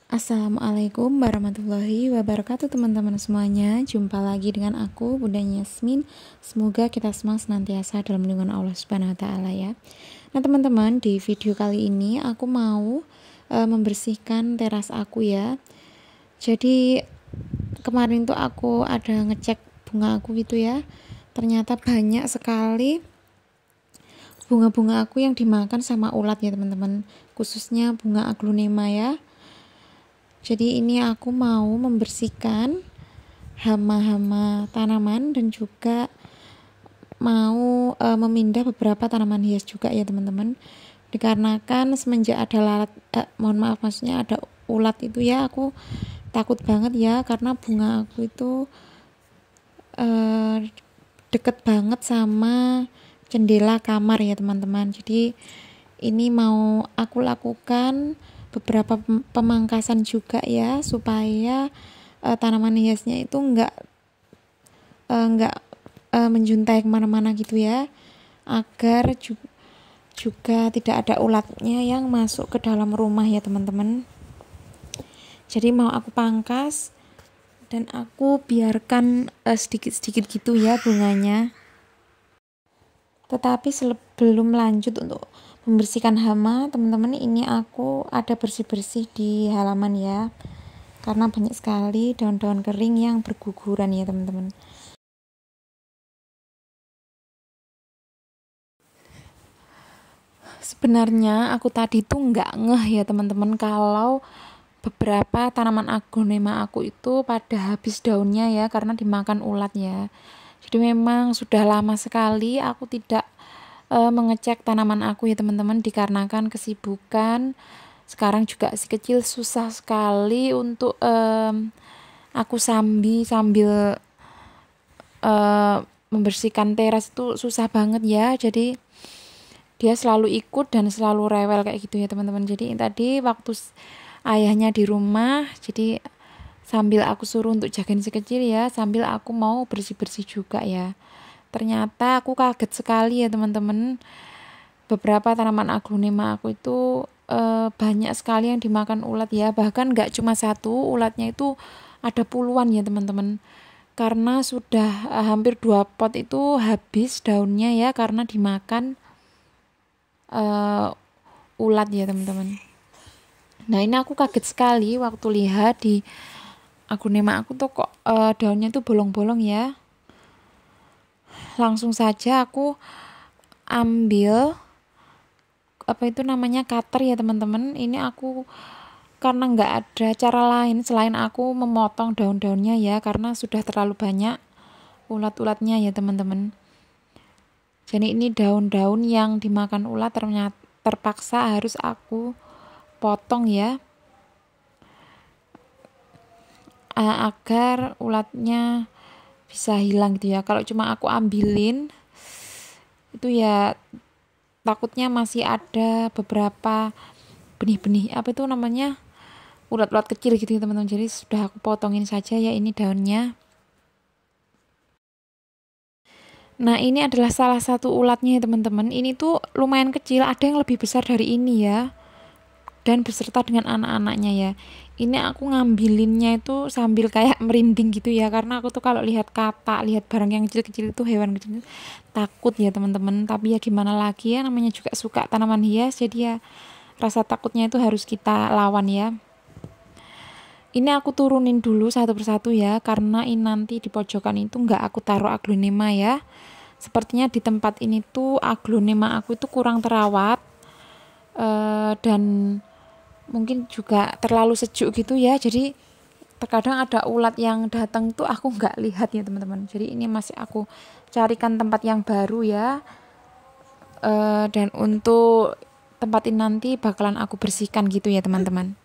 Assalamualaikum warahmatullahi wabarakatuh teman-teman semuanya. Jumpa lagi dengan aku Bunda Yasmin. Semoga kita semua senantiasa dalam lindungan Allah Subhanahu wa taala ya. Nah, teman-teman, di video kali ini aku mau membersihkan teras aku ya. Jadi kemarin tuh aku ada ngecek bunga aku gitu ya. Ternyata banyak sekali bunga-bunga aku yang dimakan sama ulat ya teman-teman. Khususnya bunga aglonema ya. Jadi ini aku mau membersihkan hama-hama tanaman dan juga mau memindah beberapa tanaman hias juga ya teman-teman. Dikarenakan semenjak ada maksudnya ada ulat itu ya, aku takut banget ya karena bunga aku itu deket banget sama jendela kamar ya teman-teman. Jadi ini mau aku lakukan beberapa pemangkasan juga ya, supaya tanaman hiasnya itu enggak menjuntai kemana-mana gitu ya, agar juga tidak ada ulatnya yang masuk ke dalam rumah ya teman-teman. Jadi mau aku pangkas dan aku biarkan sedikit-sedikit gitu ya bunganya. Tetapi sebelum lanjut untuk membersihkan hama, teman-teman, ini aku ada bersih-bersih di halaman ya, karena banyak sekali daun-daun kering yang berguguran ya teman-teman. Sebenarnya aku tadi tuh nggak ngeh ya teman-teman kalau beberapa tanaman aglonema aku itu pada habis daunnya ya, karena dimakan ulat ya. Jadi memang sudah lama sekali aku tidak mengecek tanaman aku ya teman-teman, dikarenakan kesibukan. Sekarang juga si kecil susah sekali untuk aku sambil membersihkan teras itu susah banget ya. Jadi dia selalu ikut dan selalu rewel kayak gitu ya teman-teman. Jadi tadi waktu ayahnya di rumah, jadi sambil aku suruh untuk jagain si kecil ya, sambil aku mau bersih-bersih juga ya. Ternyata aku kaget sekali ya teman-teman, beberapa tanaman aglonema aku itu banyak sekali yang dimakan ulat ya. Bahkan gak cuma satu, ulatnya itu ada puluhan ya teman-teman, karena sudah hampir 2 pot itu habis daunnya ya, karena dimakan ulat ya teman-teman. Nah, ini aku kaget sekali waktu lihat di aglonema aku tuh kok daunnya tuh bolong-bolong ya. Langsung saja aku ambil cutter ya teman-teman. Ini aku karena nggak ada cara lain selain aku memotong daun-daunnya ya, karena sudah terlalu banyak ulat-ulatnya ya teman-teman. Jadi ini daun-daun yang dimakan ulat terpaksa harus aku potong ya, agar ulatnya bisa hilang gitu ya. Kalau cuma aku ambilin itu ya takutnya masih ada beberapa benih-benih ulat-ulat kecil gitu ya teman-teman. Jadi sudah aku potongin saja ya ini daunnya. Nah, ini adalah salah satu ulatnya ya teman-teman. Ini tuh lumayan kecil, ada yang lebih besar dari ini ya, dan beserta dengan anak-anaknya ya. Ini aku ngambilinnya itu sambil kayak merinding gitu ya, karena aku tuh kalau lihat barang yang kecil-kecil itu, hewan kecil, takut ya teman-teman. Tapi ya gimana lagi ya, namanya juga suka tanaman hias, jadi ya rasa takutnya itu harus kita lawan ya. Ini aku turunin dulu satu persatu ya, karena ini nanti di pojokan itu nggak aku taruh aglonema ya. Sepertinya di tempat ini tuh aglonema aku itu kurang terawat, dan mungkin juga terlalu sejuk gitu ya. Jadi terkadang ada ulat yang datang tuh aku nggak lihat ya teman-teman. Jadi ini masih aku carikan tempat yang baru ya, dan untuk tempat ini nanti bakalan aku bersihkan gitu ya teman-teman.